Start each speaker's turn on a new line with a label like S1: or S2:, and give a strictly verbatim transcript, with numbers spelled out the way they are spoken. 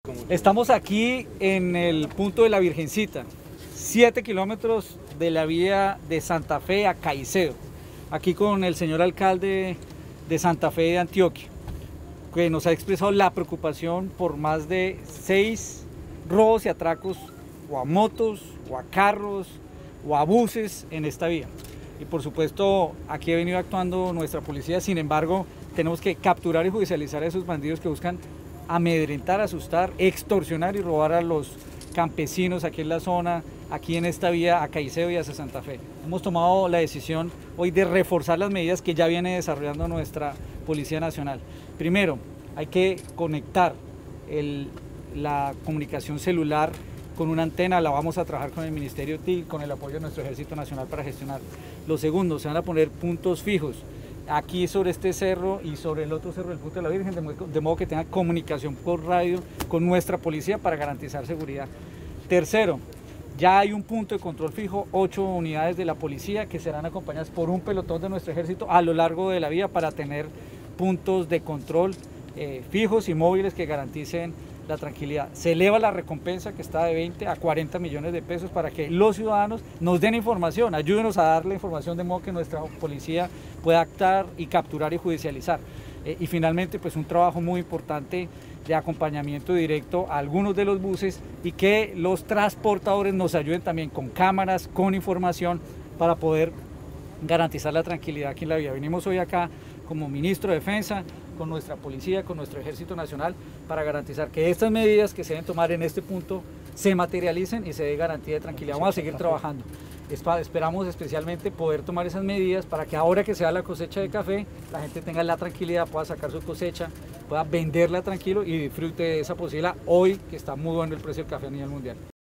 S1: Estamos aquí en el punto de la Virgencita, siete kilómetros de la vía de Santa Fe a Caicedo, aquí con el señor alcalde de Santa Fe de Antioquia, que nos ha expresado la preocupación por más de seis robos y atracos o a motos, o a carros, o a buses en esta vía. Y por supuesto aquí ha venido actuando nuestra policía. Sin embargo, tenemos que capturar y judicializar a esos bandidos que buscan amedrentar, asustar, extorsionar y robar a los campesinos aquí en la zona, aquí en esta vía a Caicedo y hacia Santa Fe. Hemos tomado la decisión hoy de reforzar las medidas que ya viene desarrollando nuestra Policía Nacional. Primero, hay que conectar el, la comunicación celular con una antena, la vamos a trabajar con el Ministerio T I C, con el apoyo de nuestro Ejército Nacional para gestionar. Lo segundo, se van a poner puntos fijos aquí sobre este cerro y sobre el otro cerro del Punto de la Virgen, de modo, de modo que tenga comunicación por radio con nuestra policía para garantizar seguridad. Tercero, ya hay un punto de control fijo, ocho unidades de la policía que serán acompañadas por un pelotón de nuestro ejército a lo largo de la vía para tener puntos de control eh, fijos y móviles que garanticen la tranquilidad. Se eleva la recompensa que está de veinte a cuarenta millones de pesos para que los ciudadanos nos den información, ayúdenos a dar la información de modo que nuestra policía pueda actuar y capturar y judicializar. Eh, y finalmente, pues un trabajo muy importante de acompañamiento directo a algunos de los buses y que los transportadores nos ayuden también con cámaras, con información para poder garantizar la tranquilidad aquí en la vía. Venimos hoy acá como ministro de Defensa, con nuestra policía, con nuestro Ejército Nacional, para garantizar que estas medidas que se deben tomar en este punto se materialicen y se dé garantía de tranquilidad. Vamos a seguir trabajando. Esperamos especialmente poder tomar esas medidas para que ahora que sea la cosecha de café, la gente tenga la tranquilidad, pueda sacar su cosecha, pueda venderla tranquilo y disfrute de esa posibilidad hoy que está muy bueno el precio del café a nivel mundial.